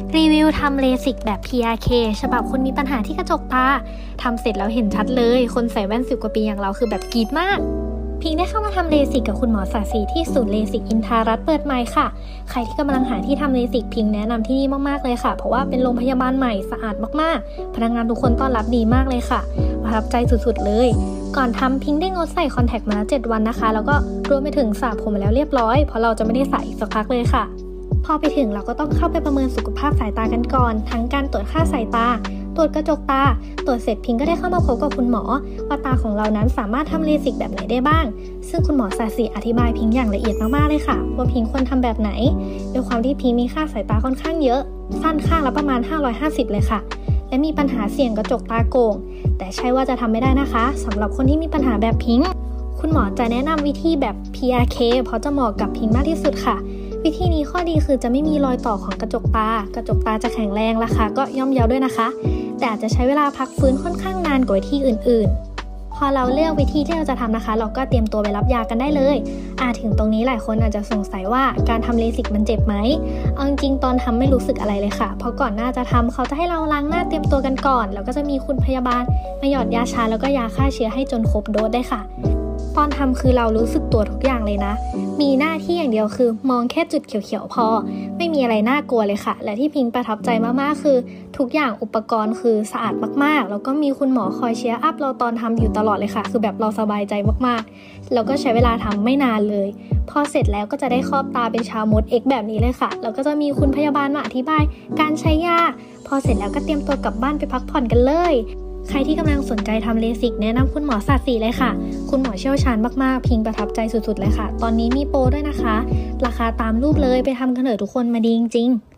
รีวิวทำเลสิกแบบ PRK ฉบับคนมีปัญหาที่กระจกตาทำเสร็จแล้วเห็นชัดเลยคนใส่แว่น10 กว่าปีอย่างเราคือแบบกรี๊ดมากพิงได้เข้ามาทำเลสิกกับคุณหมอศาสีที่ศูนย์เลสิกอินทารัตน์เปิดใหม่ค่ะใครที่กำลังหาที่ทำเลสิกพิงแนะนำที่นี่มากๆเลยค่ะเพราะว่าเป็นโรงพยาบาลใหม่สะอาดมากๆพนักงานทุกคนต้อนรับดีมากเลยค่ะประทับใจสุดๆเลยก่อนทำพิงได้งดใส่คอนแทคมาแล้ว7 วันนะคะแล้วก็รวมไปถึงสระผมมาแล้วเรียบร้อยเพราะเราจะไม่ได้ใส่สักพักเลยค่ะพอไปถึงเราก็ต้องเข้าไปประเมินสุขภาพสายตากันก่อนทั้งการตรวจค่าสายตาตรวจกระจกตาตรวจเสร็จพิงก็ได้เข้ามาพบกับคุณหมอว่าตาของเรานั้นสามารถทำเลสิกแบบไหนได้บ้างซึ่งคุณหมอศาสีอธิบายพิงอย่างละเอียดมากๆเลยค่ะว่าพิงควรทำแบบไหนด้วยความที่พิงมีค่าสายตาค่อนข้างเยอะสั้นข้างละประมาณ550เลยค่ะและมีปัญหาเสี่ยงกระจกตาโก่งแต่ใช่ว่าจะทำไม่ได้นะคะสำหรับคนที่มีปัญหาแบบพิงคุณหมอจะแนะนำวิธีแบบ PRK เพราะจะเหมาะกับพิงมากที่สุดค่ะวิธีนี้ข้อดีคือจะไม่มีรอยต่อของกระจกตาจะแข็งแรงราคาก็ย่อมเยาด้วยนะคะแต่อาจจะใช้เวลาพักฟื้นค่อนข้างนานกว่าวิธีอื่นๆพอเราเลือกวิธีที่เราจะทำนะคะเราก็เตรียมตัวไปรับยากันได้เลยถึงตรงนี้หลายคนอาจจะสงสัยว่าการทำเลสิกมันเจ็บไหมเอาจริงๆตอนทำไม่รู้สึกอะไรเลยค่ะเพราะก่อนหน้าจะทำเขาจะให้เราล้างหน้าเตรียมตัวกันก่อนแล้วก็จะมีคุณพยาบาลมาหยอดยาชาแล้วก็ยาฆ่าเชื้อให้จนครบโดสได้ค่ะตอนทำคือเรารู้สึกตัวทุกอย่างเลยนะมีหน้าที่อย่างเดียวคือมองแค่จุดเขียวๆพอไม่มีอะไรน่ากลัวเลยค่ะและที่พิงประทับใจมากๆคือทุกอย่างอุปกรณ์คือสะอาดมากๆแล้วก็มีคุณหมอคอยเชียร์อัพเราตอนทำอยู่ตลอดเลยค่ะคือแบบเราสบายใจมากๆแล้วก็ใช้เวลาทำไม่นานเลยพอเสร็จแล้วก็จะได้ครอบตาเป็นชาวมด X แบบนี้เลยค่ะแล้วก็จะมีคุณพยาบาลมาอธิบายการใช้ยาพอเสร็จแล้วก็เตรียมตัวกลับบ้านไปพักผ่อนกันเลยใครที่กำลังสนใจทำเลสิกแนะนำคุณหมอศาสีเลยค่ะคุณหมอเชี่ยวชาญมากๆพิงประทับใจสุดๆเลยค่ะตอนนี้มีโปรด้วยนะคะราคาตามรูปเลยไปทำกันเถอะทุกคนมาดีจริงๆ